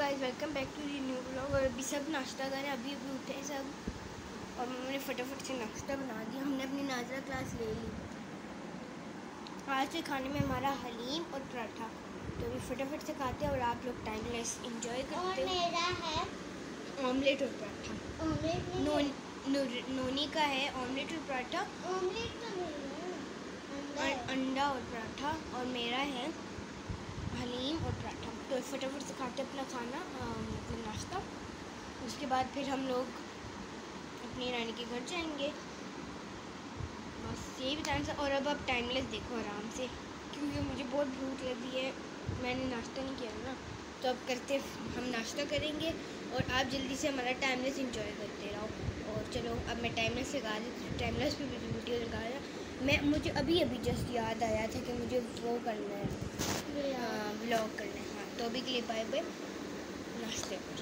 Guys, welcome back to the new blog. और अभी सब नाश्ता करें, अभी उठे हैं सब और मम्मी ने फटाफट से नाश्ता बना दिया। हमने अपनी नाजरा क्लास ले ली। आज के खाने में हमारा हलीम और पराठा, तो अभी फटाफट से खाते हैं और आप लोग टाइम लेस इंजॉय करते हो। मेरा है ऑमलेट और पराठा। नोनी का है ऑमलेट और पराठा। ऑमलेट तो नहीं है, अंडा और पराठा। और मेरा है हलीम और पराठा। तो फटाफट से खाते अपना खाना, मतलब नाश्ता। उसके बाद फिर हम लोग अपनी रानी के घर जाएंगे। बस यही बताना था। और अब आप टाइमलेस देखो आराम से, क्योंकि मुझे बहुत भूख लगी है, मैंने नाश्ता नहीं किया ना। तो अब हम नाश्ता करेंगे और आप जल्दी से हमारा टाइमलेस एंजॉय करते रहो। और चलो अब मैं टाइमलेस लगा दी, टाइमलेस पे भी वीडियो लगाया। मुझे अभी जस्ट याद आया था कि मुझे वो करना है, व्लॉग करना है। हाँ, तो अभी के लिए बाय बाय, नाश्ते पर।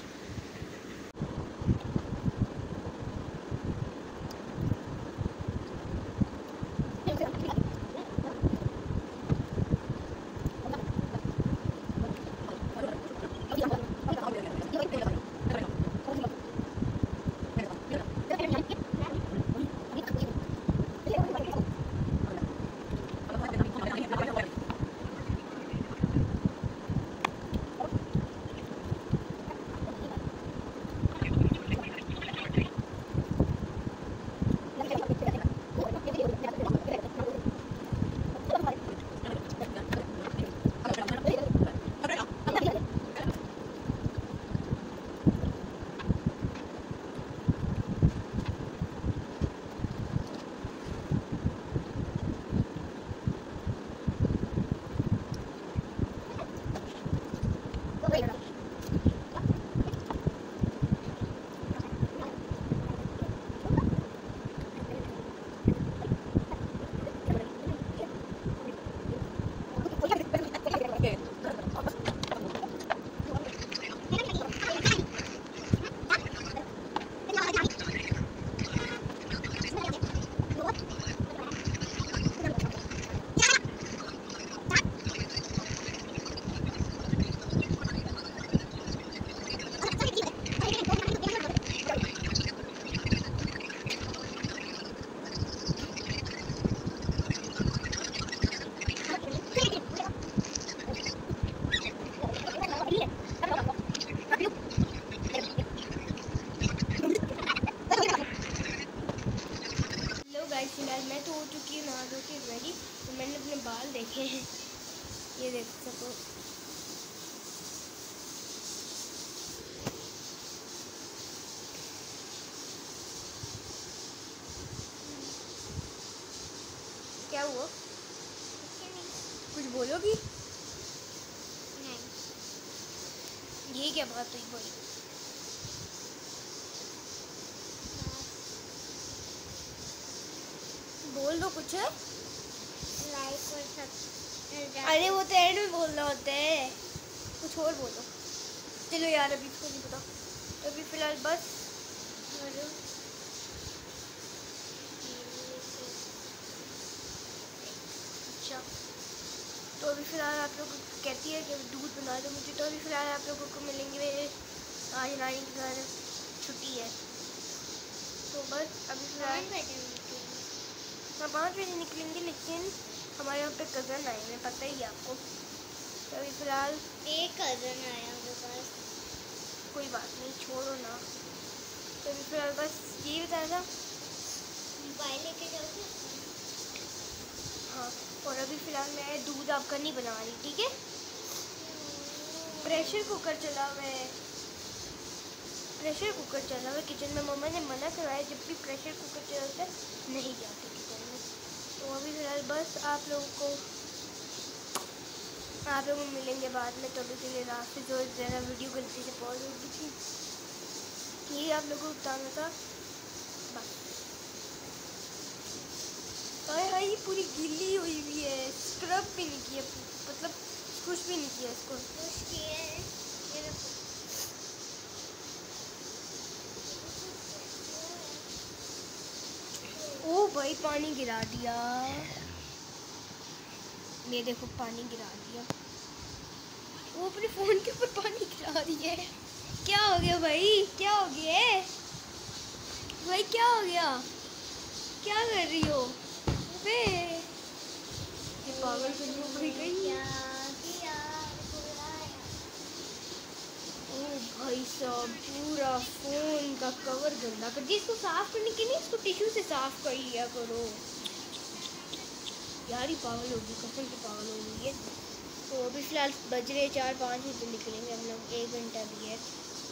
फिलहाल मैं तो हो चुकी हूँ नहा धो के रेडी। तो मैंने अपने बाल देखे हैं, ये देख सको। क्या हुआ? कुछ बोलोगी? नहीं। ये क्या बात हुई बोली? बोल दो कुछ। लाइक और सब्सक्राइब। अरे वो तो एंड में बोलना होता है, कुछ और बोलो। चलो यार, अभी तो नहीं पता। तो अभी फिलहाल बस अच्छा। तो अभी फिलहाल आप लोग कहती है कि दूध बना दो मुझे। तो अभी फिलहाल आप लोगों को मिलेंगे मेरे आज नानी के घर, छुट्टी है। तो बस अभी फिलहाल हाँ 5 बजे निकलेंगे, लेकिन हमारे यहाँ पे कज़न आए हैं, पता ही है आपको। तो अभी फ़िलहाल एक कज़न आया मेरे पास। कोई बात नहीं, छोड़ो ना। तो अभी फ़िलहाल बस यही बताया था। मोबाइल लेके जाओगे? हाँ, और अभी फ़िलहाल मैं दूध आपका नहीं बना रही, ठीक है? प्रेशर कुकर चला हुआ है, प्रेशर कुकर चला हुआ है किचन में। मम्मा ने मना करवाया जब भी प्रेशर कुकर चलता है नहीं जाते किचन में। तो अभी फिलहाल बस आप लोग मिलेंगे बाद में। तो अभी के लिए रास्ते जो ज़रा वीडियो गलती से पॉज हो गई थी, ये आप लोगों को बताना था बस। हाय ये पूरी गीली हुई हुई है, स्क्रब भी नहीं किया, मतलब कुछ भी नहीं किया इसको। ओ भाई, पानी गिरा दिया, ये देखो पानी गिरा दिया। वो अपने फ़ोन के ऊपर पानी गिरा रही है। क्या हो गया भाई, क्या हो गया भाई, क्या हो गया, क्या कर रही हो बे? पागल फिर हो गई। ओ भाई साहब, पूरा फ़ोन का कवर गंदा कर दिया। इसको साफ करने के लिए इसको टिश्यू से साफ कर लिया करो यार। ही पागल होगी, कसम से पागल हो गई है। तो अभी फ़िलहाल बज रहे 4-5 बजे निकलेंगे हम लोग, 1 घंटा भी है।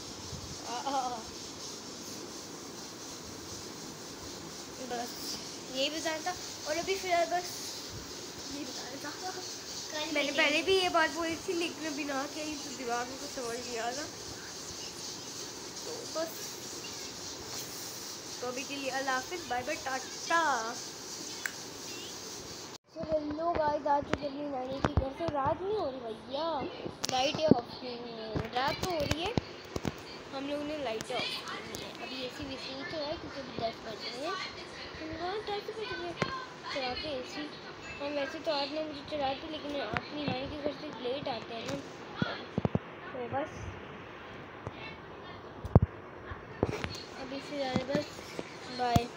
बस यही बताना था। और अभी फ़िलहाल बस यही बताना था। मैंने पहले भी ये बात बोली थी, लेकिन अभी ना कही तो दिमाग में कुछ समझ नहीं आ रहा। तो बस तो अभी के लिए अल्लाह हाफिज़, बाय बाय, टाटा। तो हेलो गाइस, आज जो अपनी नानी की घर से रात नहीं हो रही भैया, लाइटें ऑफ की हुई हैं। रात तो हो रही है, हम लोगों ने लाइटें ऑफ की हुई हैं। अभी एसी वेसी नहीं चला है क्योंकि अभी 10 बज रहे हैं। हाँ 10 बज रहे चला के एसी। हम वैसे तो 8-9 बजे चलाते, लेकिन अपनी नानी के घर से लेट आते हैं ना, तो बस अभी फिलहाल बस बाय।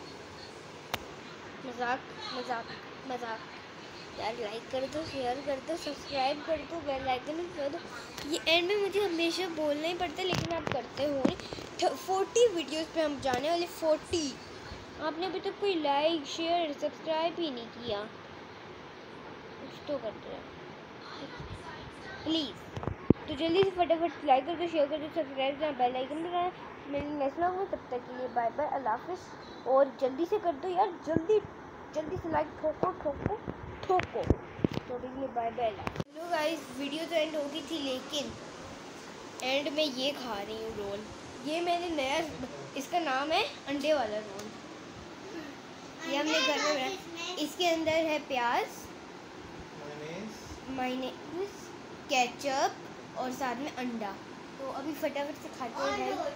मजाक मजाक मजाक यार। लाइक कर दो, शेयर कर दो, सब्सक्राइब कर दो, बेल आइकन कर दो। ये एंड में मुझे हमेशा बोलना ही पड़ता है, लेकिन आप करते हो। 40 वीडियोस पे हम जाने वाले, 40। आपने अभी तक कोई लाइक शेयर सब्सक्राइब ही नहीं किया। कुछ तो करते हैं प्लीज़। तो जल्दी से फटाफट लाइक कर दो, शेयर कर दो, सब्सक्राइब कर दो, बेल आइकन दबाना। मेरी नेक्स्ट व्लॉग में, तब तक के लिए बाय बाय, अल्लाह हाफिज़। और जल्दी से कर दो यार, जल्दी से लाइक ठोको ठोको ठोको। तो अभी के लिए bye bye. Hello guys, video तो एंड हो गई थी, लेकिन एंड में ये खा रही हूँ रोल। ये मैंने नया, इसका नाम है अंडे वाला रोल। ये हमने घर में बनाया। इसके अंदर है प्याज, मायोनेज़, केचप और साथ में अंडा। तो अभी फटाफट से खाते हैं।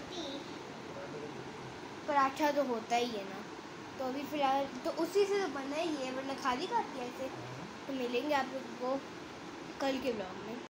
पराठा तो होता ही है ना, तो अभी फ़िलहाल तो उसी से तो बना ही है, वरना खाली खाती है ऐसे। तो मिलेंगे आप लोगों को कल के ब्लॉग में।